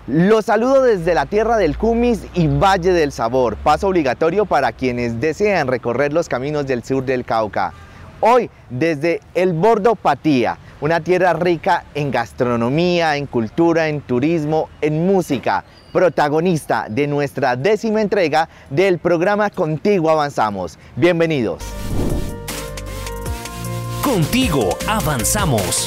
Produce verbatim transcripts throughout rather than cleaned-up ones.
Los saludo desde la tierra del Cumis y Valle del Sabor, paso obligatorio para quienes desean recorrer los caminos del sur del Cauca. Hoy desde el Bordo Patía, una tierra rica en gastronomía, en cultura, en turismo, en música, protagonista de nuestra décima entrega del programa Contigo Avanzamos. Bienvenidos. Contigo Avanzamos.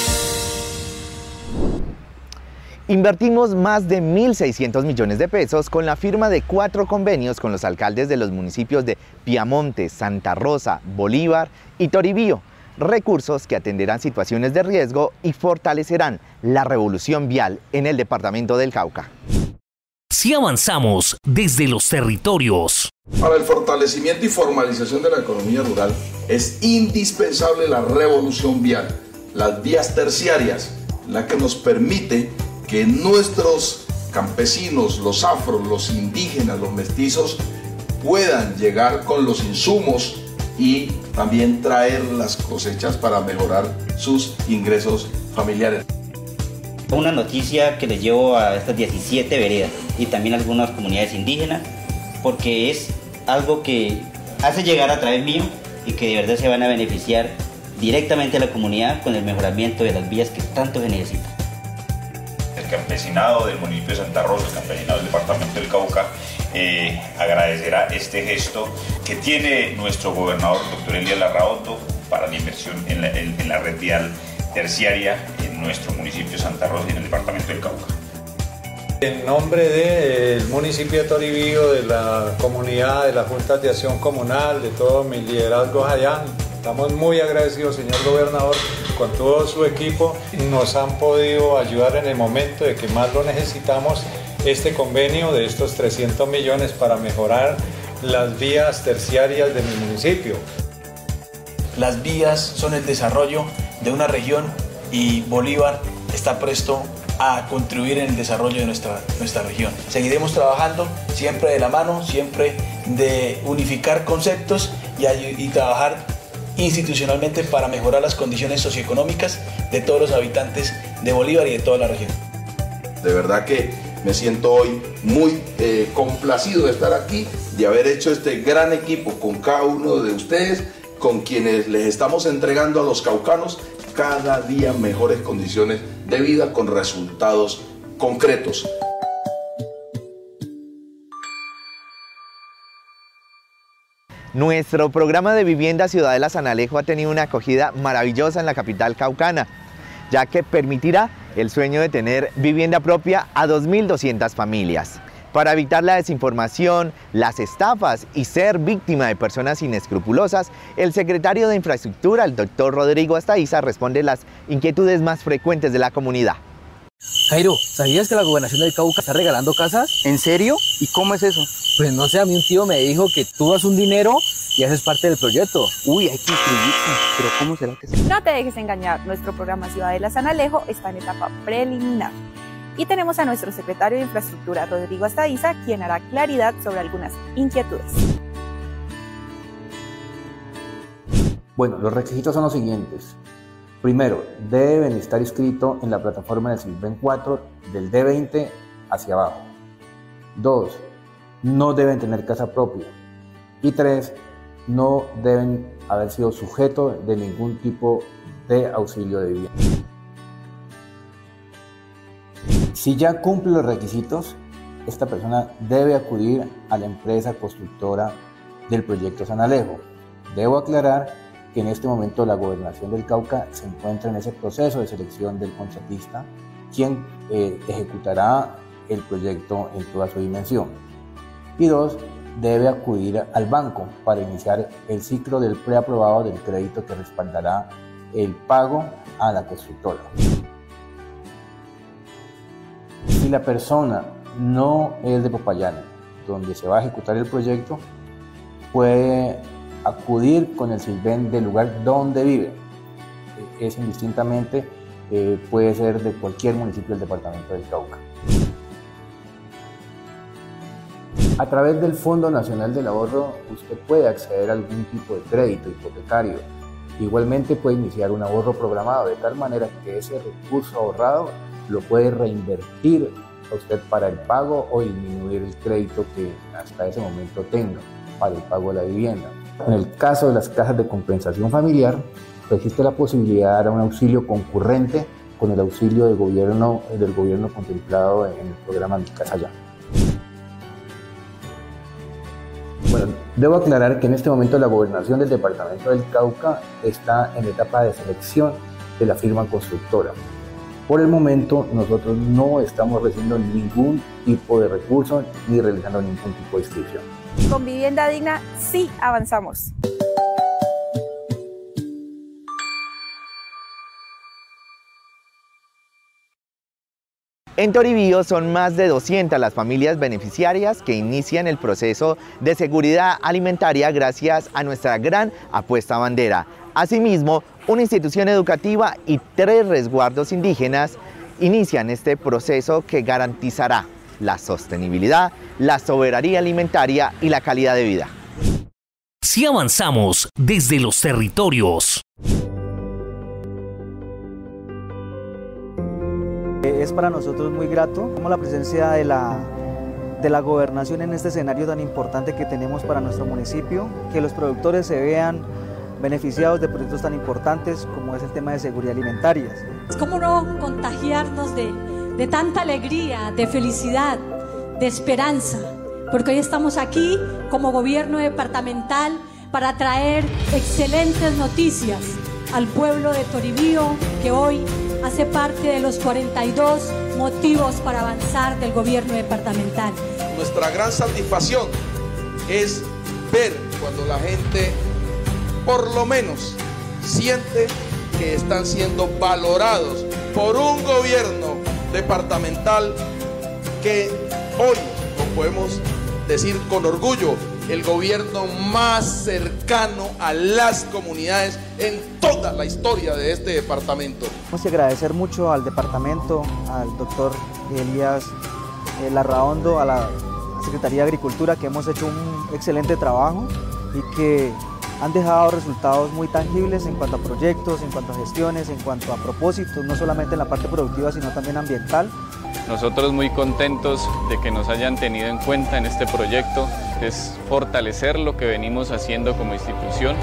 Invertimos más de mil seiscientos millones de pesos con la firma de cuatro convenios con los alcaldes de los municipios de Piamonte, Santa Rosa, Bolívar y Toribío. Recursos que atenderán situaciones de riesgo y fortalecerán la revolución vial en el departamento del Cauca. Si avanzamos desde los territorios. Para el fortalecimiento y formalización de la economía rural es indispensable la revolución vial, las vías terciarias, la que nos permite que nuestros campesinos, los afros, los indígenas, los mestizos puedan llegar con los insumos y también traer las cosechas para mejorar sus ingresos familiares. Una noticia que les llevo a estas diecisiete veredas y también a algunas comunidades indígenas, porque es algo que hace llegar a través mío y que de verdad se van a beneficiar directamente a la comunidad con el mejoramiento de las vías que tanto se necesitan. El campesinado del municipio de Santa Rosa, el campesinado del departamento del Cauca, eh, agradecerá este gesto que tiene nuestro gobernador, doctor Elías Larraondo, para la inversión en la, en, en la red vial terciaria en nuestro municipio de Santa Rosa y en el departamento del Cauca. En nombre del municipio de Toribío, de la comunidad, de las juntas de acción comunal, de todos mis liderazgos allá, estamos muy agradecidos, señor gobernador, con todo su equipo. Nos han podido ayudar en el momento de que más lo necesitamos, este convenio de estos trescientos millones para mejorar las vías terciarias de mi municipio. Las vías son el desarrollo de una región y Bolívar está presto a contribuir en el desarrollo de nuestra, nuestra región. Seguiremos trabajando siempre de la mano, siempre de unificar conceptos y, y trabajar institucionalmente para mejorar las condiciones socioeconómicas de todos los habitantes de Bolívar y de toda la región. De verdad que me siento hoy muy eh, complacido de estar aquí, de haber hecho este gran equipo con cada uno de ustedes, con quienes les estamos entregando a los caucanos cada día mejores condiciones de vida con resultados concretos. Nuestro programa de vivienda Ciudadela San Alejo ha tenido una acogida maravillosa en la capital caucana, ya que permitirá el sueño de tener vivienda propia a dos mil doscientas familias. Para evitar la desinformación, las estafas y ser víctima de personas inescrupulosas, el secretario de Infraestructura, el doctor Rodrigo Astaiza, responde las inquietudes más frecuentes de la comunidad. Jairo, ¿sabías que la gobernación del Cauca está regalando casas? ¿En serio? ¿Y cómo es eso? Pues no sé, a mí un tío me dijo que tú das un dinero y haces parte del proyecto. Uy, hay que inscribirse, pero ¿cómo será que sí? No te dejes engañar, nuestro programa Ciudadela San Alejo está en etapa preliminar. Y tenemos a nuestro secretario de Infraestructura, Rodrigo Astaiza, quien hará claridad sobre algunas inquietudes. Bueno, los requisitos son los siguientes. Primero, deben estar inscritos en la plataforma del SISBEN cuatro del D veinte hacia abajo. Dos, no deben tener casa propia. Y tres, no deben haber sido sujetos de ningún tipo de auxilio de vivienda. Si ya cumple los requisitos, esta persona debe acudir a la empresa constructora del proyecto San Alejo. Debo aclarar que en este momento la Gobernación del Cauca se encuentra en ese proceso de selección del contratista, quien eh, ejecutará el proyecto en toda su dimensión. Y dos, debe acudir al banco para iniciar el ciclo del preaprobado del crédito que respaldará el pago a la constructora. Si la persona no es de Popayán, donde se va a ejecutar el proyecto, puede acudir con el SISBEN del lugar donde vive. Es indistintamente, eh, puede ser de cualquier municipio del departamento del Cauca. A través del Fondo Nacional del Ahorro, usted puede acceder a algún tipo de crédito hipotecario. Igualmente puede iniciar un ahorro programado de tal manera que ese recurso ahorrado lo puede reinvertir a usted para el pago o disminuir el crédito que hasta ese momento tenga para el pago de la vivienda. En el caso de las casas de compensación familiar, pues existe la posibilidad de dar un auxilio concurrente con el auxilio del gobierno, del gobierno contemplado en el programa Mi Casa Ya. Bueno, debo aclarar que en este momento la gobernación del departamento del Cauca está en etapa de selección de la firma constructora. Por el momento nosotros no estamos recibiendo ningún tipo de recurso ni realizando ningún tipo de inscripción. Con Vivienda Digna sí avanzamos. En Toribío son más de doscientas las familias beneficiarias que inician el proceso de seguridad alimentaria gracias a nuestra gran apuesta bandera. Asimismo, una institución educativa y tres resguardos indígenas inician este proceso que garantizará la sostenibilidad, la soberanía alimentaria y la calidad de vida. Si avanzamos desde los territorios. Es para nosotros muy grato como la presencia de la, de la gobernación en este escenario tan importante que tenemos para nuestro municipio, que los productores se vean beneficiados de proyectos tan importantes como es el tema de seguridad alimentaria. ¿Cómo no contagiarnos de, de tanta alegría, de felicidad, de esperanza? Porque hoy estamos aquí como gobierno departamental para traer excelentes noticias al pueblo de Toribío, que hoy hace parte de los cuarenta y dos motivos para avanzar del gobierno departamental. Nuestra gran satisfacción es ver cuando la gente por lo menos siente que están siendo valorados por un gobierno departamental que hoy, como podemos decir con orgullo, el gobierno más cercano a las comunidades en toda la historia de este departamento. Tenemos que agradecer mucho al departamento, al doctor Elías eh, Larraondo, a la Secretaría de Agricultura, que hemos hecho un excelente trabajo y que han dejado resultados muy tangibles en cuanto a proyectos, en cuanto a gestiones, en cuanto a propósitos, no solamente en la parte productiva, sino también ambiental. Nosotros muy contentos de que nos hayan tenido en cuenta en este proyecto, que es fortalecer lo que venimos haciendo como institución,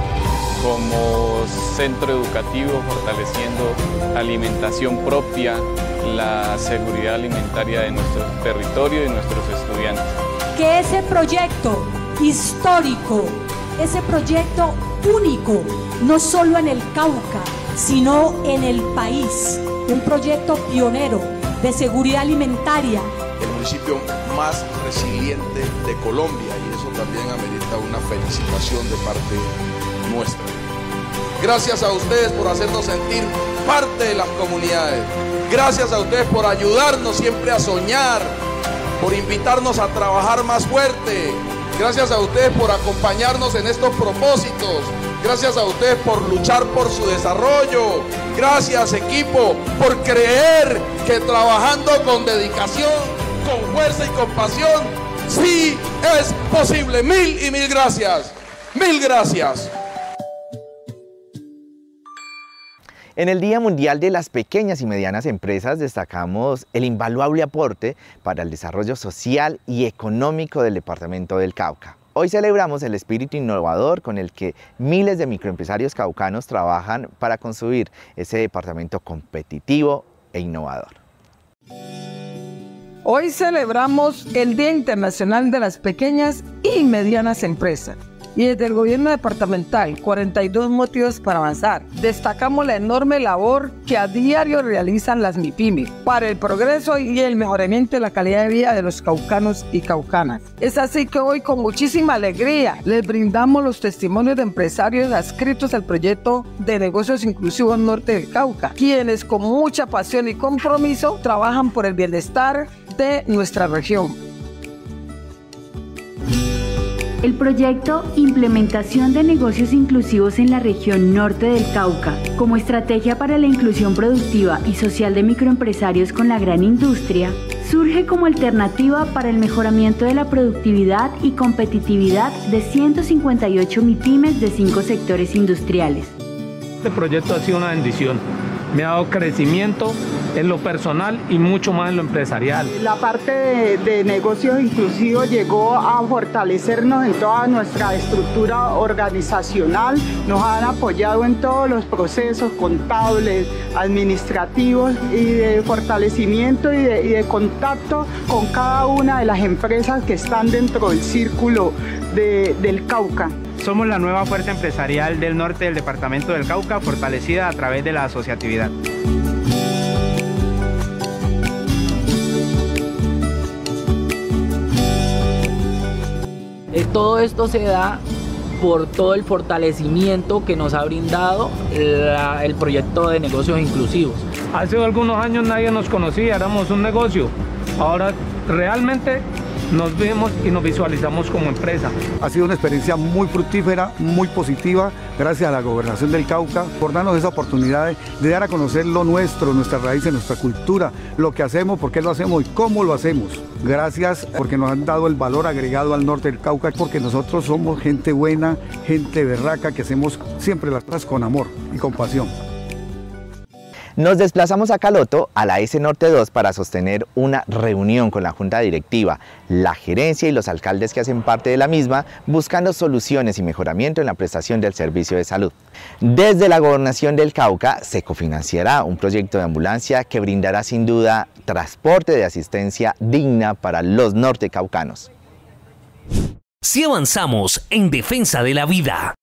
como centro educativo, fortaleciendo alimentación propia, la seguridad alimentaria de nuestro territorio y de nuestros estudiantes. Que ese proyecto histórico, ese proyecto único, no solo en el Cauca, sino en el país, un proyecto pionero de seguridad alimentaria. El municipio más resiliente de Colombia, y eso también amerita una felicitación de parte nuestra. Gracias a ustedes por hacernos sentir parte de las comunidades. Gracias a ustedes por ayudarnos siempre a soñar, por invitarnos a trabajar más fuerte. Gracias a ustedes por acompañarnos en estos propósitos. Gracias a ustedes por luchar por su desarrollo. Gracias, equipo, por creer que trabajando con dedicación, con fuerza y con pasión, sí es posible. Mil y mil gracias. Mil gracias. En el Día Mundial de las Pequeñas y Medianas Empresas destacamos el invaluable aporte para el desarrollo social y económico del departamento del Cauca. Hoy celebramos el espíritu innovador con el que miles de microempresarios caucanos trabajan para construir ese departamento competitivo e innovador. Hoy celebramos el Día Internacional de las Pequeñas y Medianas Empresas. Y desde el gobierno departamental, cuarenta y dos motivos para avanzar. Destacamos la enorme labor que a diario realizan las MIPYME para el progreso y el mejoramiento de la calidad de vida de los caucanos y caucanas. Es así que hoy, con muchísima alegría, les brindamos los testimonios de empresarios adscritos al proyecto de negocios inclusivos Norte del Cauca, quienes con mucha pasión y compromiso trabajan por el bienestar de nuestra región. El proyecto Implementación de Negocios Inclusivos en la Región Norte del Cauca, como estrategia para la inclusión productiva y social de microempresarios con la gran industria, surge como alternativa para el mejoramiento de la productividad y competitividad de ciento cincuenta y ocho MIPYMES de cinco sectores industriales. Este proyecto ha sido una bendición me ha dado crecimiento en lo personal y mucho más en lo empresarial. La parte de, de negocios inclusivos llegó a fortalecernos en toda nuestra estructura organizacional, nos han apoyado en todos los procesos contables, administrativos y de fortalecimiento y de, y de contacto con cada una de las empresas que están dentro del círculo de, del Cauca. Somos la nueva fuerza empresarial del norte del departamento del Cauca, fortalecida a través de la asociatividad. Todo esto se da por todo el fortalecimiento que nos ha brindado la, el proyecto de negocios inclusivos. Hace algunos años nadie nos conocía, éramos un negocio. Ahora realmente nos vemos y nos visualizamos como empresa. Ha sido una experiencia muy fructífera, muy positiva, gracias a la Gobernación del Cauca por darnos esa oportunidad de dar a conocer lo nuestro, nuestras raíces, nuestra cultura, lo que hacemos, por qué lo hacemos y cómo lo hacemos. Gracias porque nos han dado el valor agregado al norte del Cauca, porque nosotros somos gente buena, gente berraca, que hacemos siempre las cosas con amor y con pasión. Nos desplazamos a Caloto, a la S Norte dos, para sostener una reunión con la Junta Directiva, la gerencia y los alcaldes que hacen parte de la misma, buscando soluciones y mejoramiento en la prestación del servicio de salud. Desde la Gobernación del Cauca se cofinanciará un proyecto de ambulancia que brindará sin duda transporte de asistencia digna para los nortecaucanos. Si avanzamos en defensa de la vida.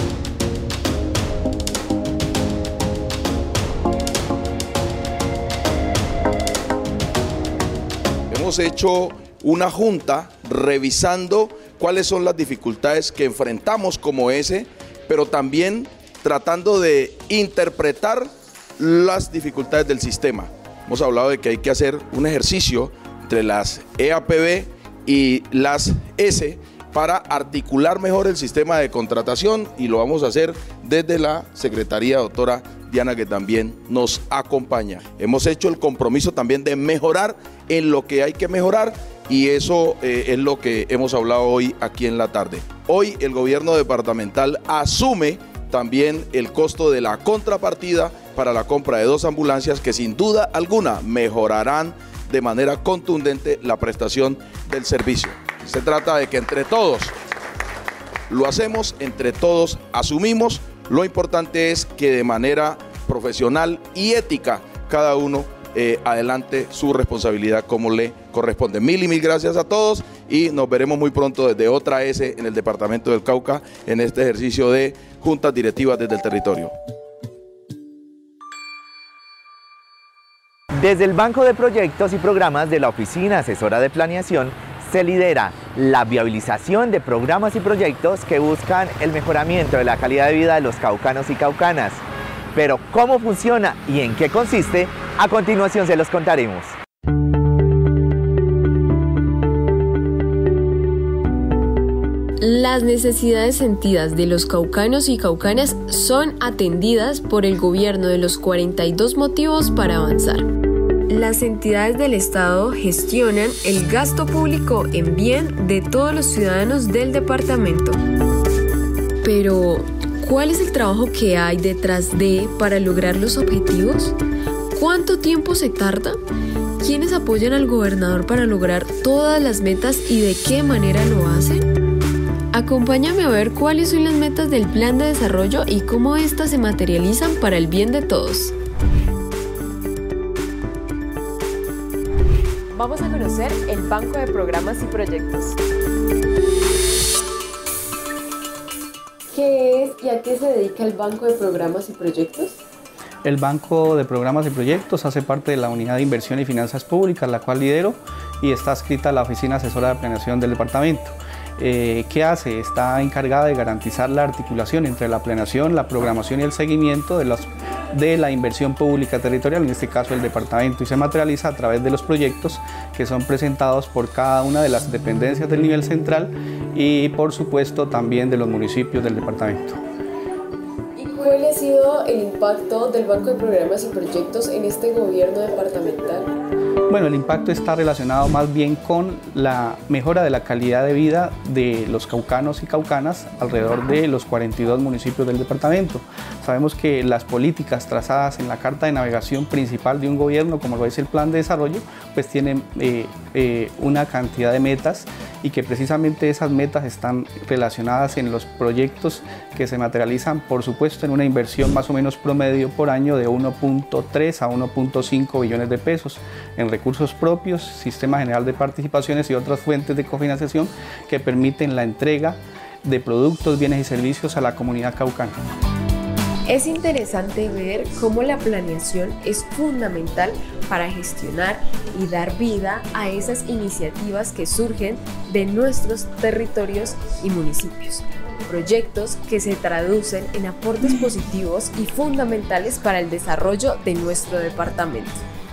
Hemos hecho una junta revisando cuáles son las dificultades que enfrentamos como ese, pero también tratando de interpretar las dificultades del sistema. Hemos hablado de que hay que hacer un ejercicio entre las E A P B y las S para articular mejor el sistema de contratación, y lo vamos a hacer desde la Secretaría, doctora Diana, que también nos acompaña. Hemos hecho el compromiso también de mejorar en lo que hay que mejorar, y eso eh, es lo que hemos hablado hoy aquí en la tarde. Hoy el gobierno departamental asume también el costo de la contrapartida para la compra de dos ambulancias que sin duda alguna mejorarán de manera contundente la prestación del servicio. Se trata de que entre todos lo hacemos, entre todos asumimos. Lo importante es que de manera profesional y ética cada uno eh, adelante su responsabilidad como le corresponde. Mil y mil gracias a todos, y nos veremos muy pronto desde otra S en el departamento del Cauca en este ejercicio de juntas directivas desde el territorio. Desde el Banco de Proyectos y Programas de la Oficina Asesora de Planeación se lidera la viabilización de programas y proyectos que buscan el mejoramiento de la calidad de vida de los caucanos y caucanas. Pero ¿cómo funciona y en qué consiste? A continuación se los contaremos. Las necesidades sentidas de los caucanos y caucanas son atendidas por el gobierno de los cuarenta y dos motivos para avanzar. Las entidades del Estado gestionan el gasto público en bien de todos los ciudadanos del departamento. Pero, ¿cuál es el trabajo que hay detrás de para lograr los objetivos? ¿Cuánto tiempo se tarda? ¿Quiénes apoyan al gobernador para lograr todas las metas y de qué manera lo hacen? Acompáñame a ver cuáles son las metas del plan de desarrollo y cómo éstas se materializan para el bien de todos. Vamos a conocer el Banco de Programas y Proyectos. ¿Qué es y a qué se dedica el Banco de Programas y Proyectos? El Banco de Programas y Proyectos hace parte de la Unidad de Inversión y Finanzas Públicas, la cual lidero, y está adscrita a la Oficina Asesora de Planeación del departamento. Eh, ¿Qué hace? Está encargada de garantizar la articulación entre la planeación, la programación y el seguimiento de, los, de la inversión pública territorial, en este caso el departamento, y se materializa a través de los proyectos que son presentados por cada una de las dependencias del nivel central y por supuesto también de los municipios del departamento. ¿Y cuál ha sido sido el impacto del Banco de Programas y Proyectos en este gobierno departamental? Bueno, el impacto está relacionado más bien con la mejora de la calidad de vida de los caucanos y caucanas alrededor de los cuarenta y dos municipios del departamento. Sabemos que las políticas trazadas en la carta de navegación principal de un gobierno, como lo es el plan de desarrollo, pues tienen eh, eh, una cantidad de metas y que precisamente esas metas están relacionadas en los proyectos que se materializan, por supuesto, en una inversión más o menos promedio por año de uno punto tres a uno punto cinco billones de pesos en recursos propios, Sistema General de Participaciones y otras fuentes de cofinanciación que permiten la entrega de productos, bienes y servicios a la comunidad caucana. Es interesante ver cómo la planeación es fundamental para gestionar y dar vida a esas iniciativas que surgen de nuestros territorios y municipios. Proyectos que se traducen en aportes positivos y fundamentales para el desarrollo de nuestro departamento.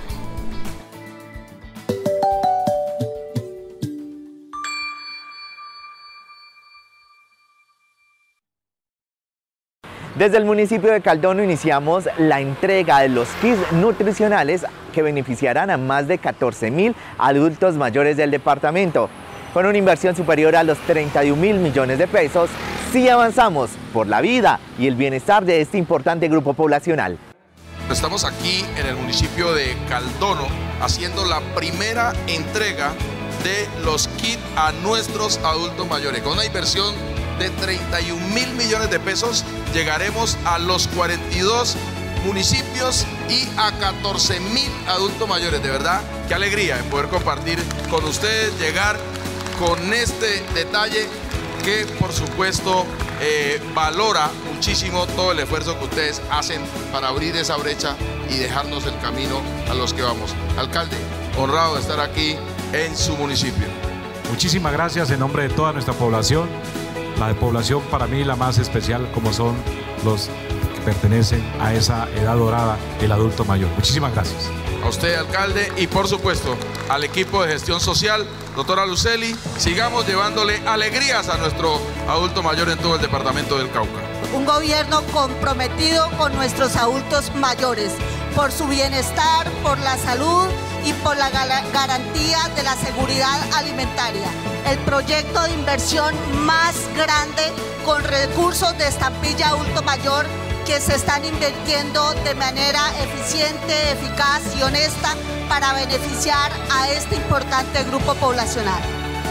Desde el municipio de Caldono iniciamos la entrega de los kits nutricionales que beneficiarán a más de catorce mil adultos mayores del departamento. Con una inversión superior a los treinta y un mil millones de pesos, sí avanzamos por la vida y el bienestar de este importante grupo poblacional. Estamos aquí en el municipio de Caldono haciendo la primera entrega de los kits a nuestros adultos mayores. Con una inversión de treinta y un mil millones de pesos llegaremos a los cuarenta y dos municipios y a catorce mil adultos mayores. De verdad, qué alegría de poder compartir con ustedes, llegar con este detalle que por supuesto eh, valora muchísimo todo el esfuerzo que ustedes hacen para abrir esa brecha y dejarnos el camino a los que vamos. Alcalde, honrado de estar aquí en su municipio. Muchísimas gracias en nombre de toda nuestra población. La población para mí la más especial, como son los que pertenecen a esa edad dorada del adulto mayor. Muchísimas gracias. A usted, alcalde, y por supuesto al equipo de gestión social, doctora Luceli, sigamos llevándole alegrías a nuestro adulto mayor en todo el departamento del Cauca. Un gobierno comprometido con nuestros adultos mayores, por su bienestar, por la salud y por la garantía de la seguridad alimentaria. El proyecto de inversión más grande con recursos de estampilla adulto mayor que se están invirtiendo de manera eficiente, eficaz y honesta para beneficiar a este importante grupo poblacional.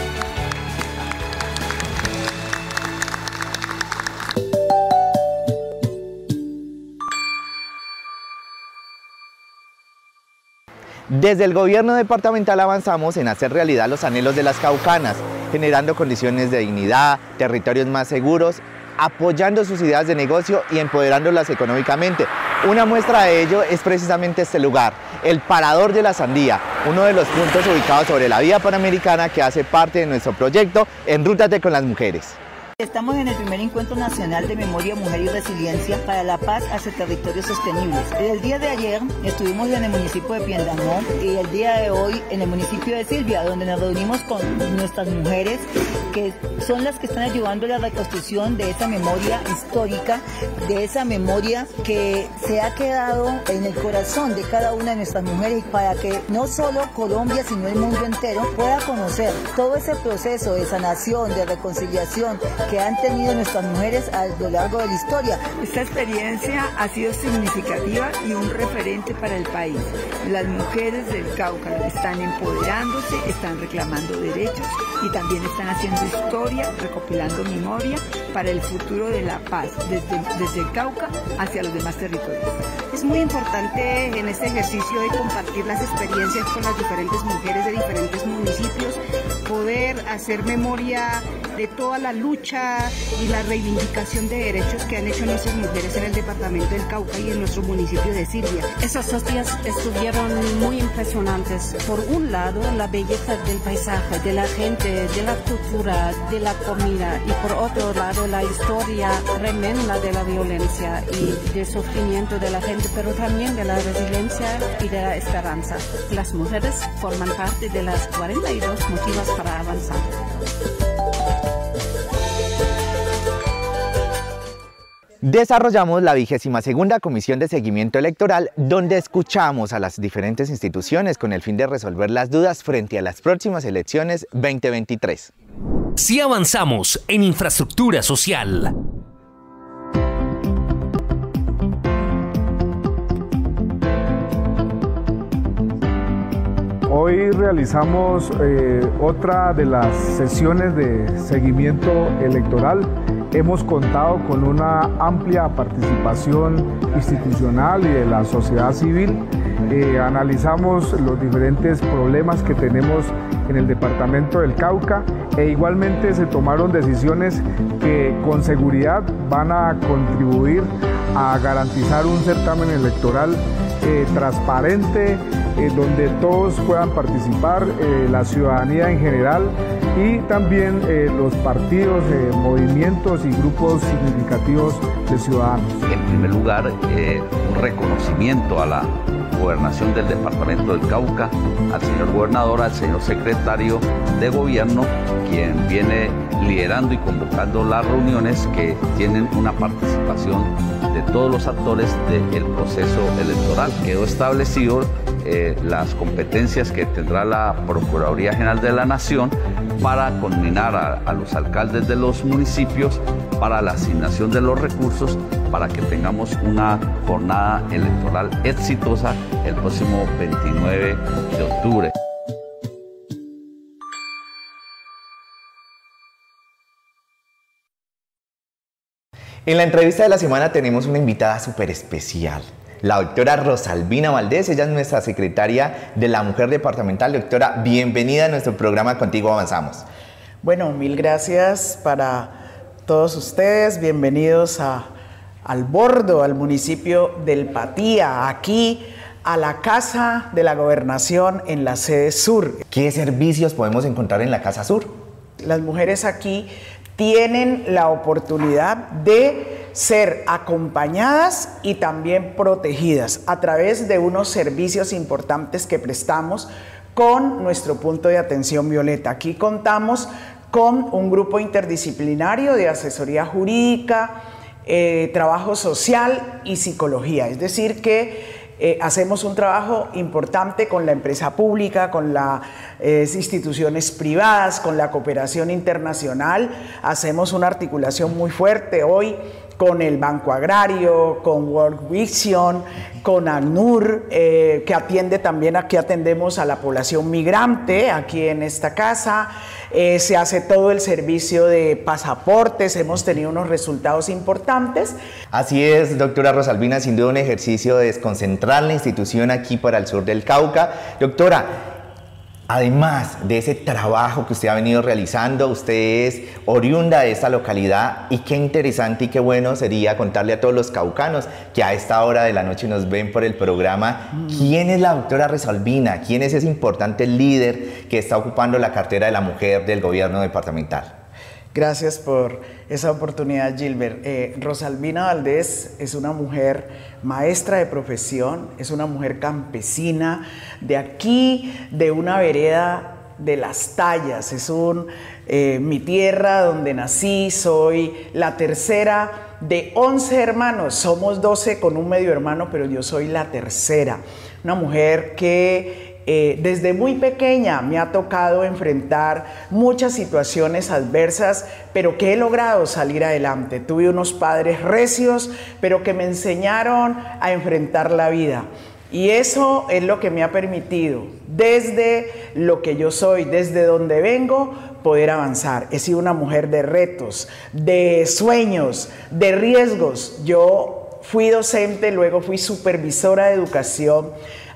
Desde el gobierno departamental avanzamos en hacer realidad los anhelos de las caucanas, generando condiciones de dignidad, territorios más seguros, apoyando sus ideas de negocio y empoderándolas económicamente. Una muestra de ello es precisamente este lugar, el Parador de la Sandía, uno de los puntos ubicados sobre la vía panamericana que hace parte de nuestro proyecto Enrútate con las Mujeres. Estamos en el primer encuentro nacional de memoria, mujer y resiliencia para la paz hacia territorios sostenibles. El día de ayer estuvimos en el municipio de Piendamó y el día de hoy en el municipio de Silvia, donde nos reunimos con nuestras mujeres que son las que están ayudando a la reconstrucción de esa memoria histórica, de esa memoria que se ha quedado en el corazón de cada una de nuestras mujeres, para que no solo Colombia sino el mundo entero pueda conocer todo ese proceso de sanación, de reconciliación que han tenido nuestras mujeres a lo largo de la historia. Esta experiencia ha sido significativa y un referente para el país. Las mujeres del Cauca están empoderándose, están reclamando derechos y también están haciendo historia, recopilando memoria para el futuro de la paz, desde, desde el Cauca hacia los demás territorios. Es muy importante en este ejercicio de compartir las experiencias con las diferentes mujeres de diferentes municipios, poder hacer memoria de toda la lucha y la reivindicación de derechos que han hecho nuestras mujeres en el departamento del Cauca y en nuestro municipio de Silvia. Esos dos días estuvieron muy impresionantes. Por un lado, la belleza del paisaje, de la gente, de la cultura, de la comida, y por otro lado, la historia tremenda de la violencia y del sufrimiento de la gente, pero también de la resiliencia y de la esperanza. Las mujeres forman parte de las cuarenta y dos motivos para avanzar. Desarrollamos la vigésima segunda Comisión de Seguimiento Electoral, donde escuchamos a las diferentes instituciones con el fin de resolver las dudas frente a las próximas elecciones veinte veintitrés. Si avanzamos en infraestructura social. Hoy realizamos eh, otra de las sesiones de seguimiento electoral. Hemos contado con una amplia participación institucional y de la sociedad civil. Eh, analizamos los diferentes problemas que tenemos en el departamento del Cauca e igualmente se tomaron decisiones que con seguridad van a contribuir a garantizar un certamen electoral eh, transparente, eh, donde todos puedan participar, eh, la ciudadanía en general y también eh, los partidos, eh, movimientos y grupos significativos de ciudadanos. En primer lugar, eh, un reconocimiento a la gobernación del departamento del Cauca, al señor gobernador, al señor secretario de gobierno, quien viene liderando y convocando las reuniones que tienen una participación de todos los actores del proceso electoral. Quedó establecido eh, las competencias que tendrá la Procuraduría General de la Nación para conminar a, a los alcaldes de los municipios para la asignación de los recursos para que tengamos una jornada electoral exitosa el próximo veintinueve de octubre. En la entrevista de la semana tenemos una invitada súper especial, la doctora Rosalvina Valdés. Ella es nuestra secretaria de la Mujer Departamental. Doctora, bienvenida a nuestro programa Contigo Avanzamos. Bueno, mil gracias para todos ustedes. Bienvenidos a, al Bordo, al municipio del Patía, aquí a la Casa de la Gobernación en la sede sur. ¿Qué servicios podemos encontrar en la Casa Sur? Las mujeres aquí tienen la oportunidad de ser acompañadas y también protegidas a través de unos servicios importantes que prestamos con nuestro punto de atención Violeta. Aquí contamos con un grupo interdisciplinario de asesoría jurídica, eh, trabajo social y psicología. Es decir que Eh, hacemos un trabajo importante con la empresa pública, con las eh, instituciones privadas, con la cooperación internacional. Hacemos una articulación muy fuerte hoy con el Banco Agrario, con World Vision, con ACNUR, eh, que atiende también, aquí atendemos a la población migrante, aquí en esta casa. Eh, se hace todo el servicio de pasaportes, hemos tenido unos resultados importantes. Así es, doctora Rosalvina, sin duda un ejercicio de desconcentrar la institución aquí para el sur del Cauca. Doctora, además de ese trabajo que usted ha venido realizando, usted es oriunda de esta localidad y qué interesante y qué bueno sería contarle a todos los caucanos que a esta hora de la noche nos ven por el programa, mm. ¿quién es la doctora Rosalvina? ¿Quién es ese importante líder que está ocupando la cartera de la mujer del gobierno departamental? Gracias por esa oportunidad, Gilbert. Eh, Rosalvina Valdés es una mujer maestra de profesión, es una mujer campesina de aquí, de una vereda de Las Tallas. Es un, eh, mi tierra donde nací, soy la tercera de once hermanos, somos doce con un medio hermano, pero yo soy la tercera. Una mujer que Eh, desde muy pequeña me ha tocado enfrentar muchas situaciones adversas, pero que he logrado salir adelante. Tuve unos padres recios, pero que me enseñaron a enfrentar la vida. Y eso es lo que me ha permitido, desde lo que yo soy, desde donde vengo, poder avanzar. He sido una mujer de retos, de sueños, de riesgos. Yo fui docente, luego fui supervisora de educación.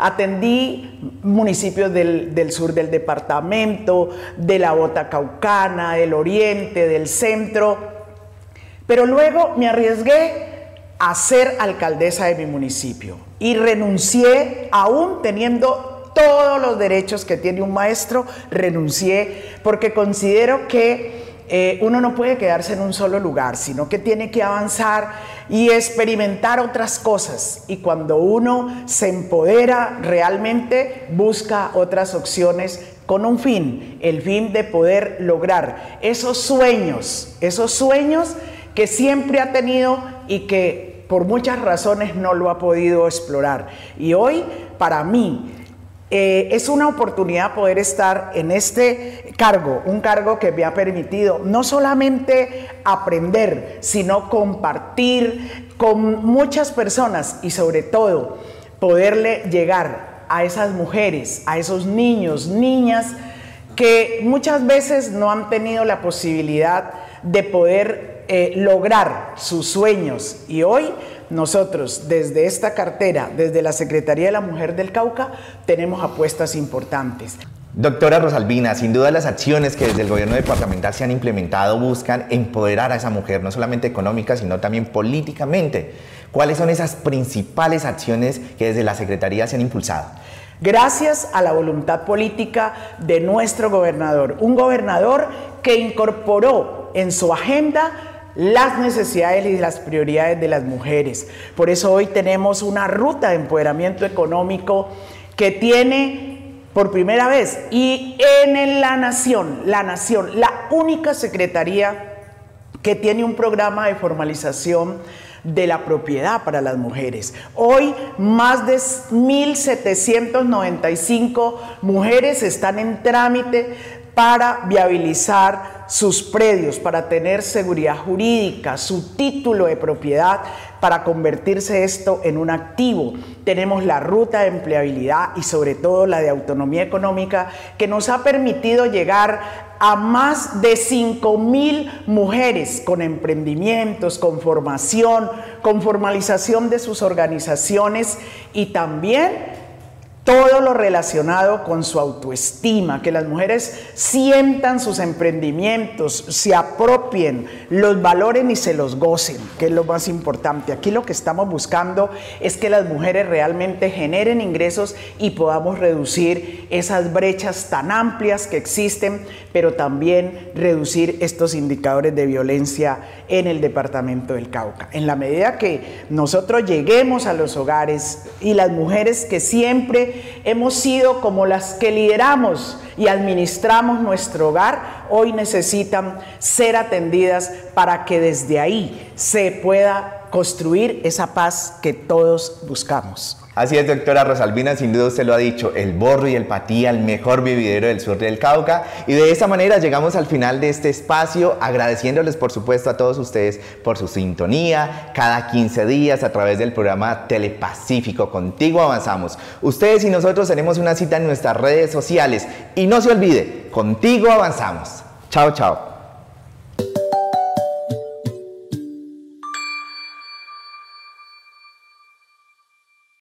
Atendí municipios del, del sur del departamento, de la Bota Caucana, del oriente, del centro, pero luego me arriesgué a ser alcaldesa de mi municipio y renuncié, aún teniendo todos los derechos que tiene un maestro, renuncié porque considero que Eh, uno no puede quedarse en un solo lugar, sino que tiene que avanzar y experimentar otras cosas. Y cuando uno se empodera, realmente busca otras opciones con un fin, el fin de poder lograr esos sueños, esos sueños que siempre ha tenido y que por muchas razones no lo ha podido explorar. Y hoy, para mí, eh, es una oportunidad poder estar en este cargo, un cargo que me ha permitido no solamente aprender, sino compartir con muchas personas y sobre todo poderle llegar a esas mujeres, a esos niños, niñas que muchas veces no han tenido la posibilidad de poder eh, lograr sus sueños. Y hoy nosotros desde esta cartera, desde la Secretaría de la Mujer del Cauca, tenemos apuestas importantes. Doctora Rosalvina, sin duda las acciones que desde el gobierno departamental se han implementado buscan empoderar a esa mujer, no solamente económica, sino también políticamente. ¿Cuáles son esas principales acciones que desde la Secretaría se han impulsado? Gracias a la voluntad política de nuestro gobernador, un gobernador que incorporó en su agenda las necesidades y las prioridades de las mujeres. Por eso hoy tenemos una ruta de empoderamiento económico que tiene por primera vez y en la nación, la nación, la única secretaría que tiene un programa de formalización de la propiedad para las mujeres. Hoy más de mil setecientas noventa y cinco mujeres están en trámite para viabilizar sus predios, para tener seguridad jurídica, su título de propiedad, para convertirse esto en un activo. Tenemos la ruta de empleabilidad y sobre todo la de autonomía económica que nos ha permitido llegar a más de cinco mil mujeres con emprendimientos, con formación, con formalización de sus organizaciones y también todo lo relacionado con su autoestima, que las mujeres sientan sus emprendimientos, se apropien, los valoren y se los gocen, que es lo más importante. Aquí lo que estamos buscando es que las mujeres realmente generen ingresos y podamos reducir esas brechas tan amplias que existen, pero también reducir estos indicadores de violencia en el departamento del Cauca. En la medida que nosotros lleguemos a los hogares y las mujeres que siempre hemos sido como las que lideramos y administramos nuestro hogar, hoy necesitan ser atendidas para que desde ahí se pueda construir esa paz que todos buscamos. Así es, doctora Rosalvina, sin duda usted lo ha dicho, el Borro y el Patía, el mejor vividero del sur del Cauca. Y de esta manera llegamos al final de este espacio, agradeciéndoles por supuesto a todos ustedes por su sintonía, cada quince días a través del programa Telepacífico, Contigo Avanzamos. Ustedes y nosotros tenemos una cita en nuestras redes sociales y no se olvide, Contigo Avanzamos. Chao, chao.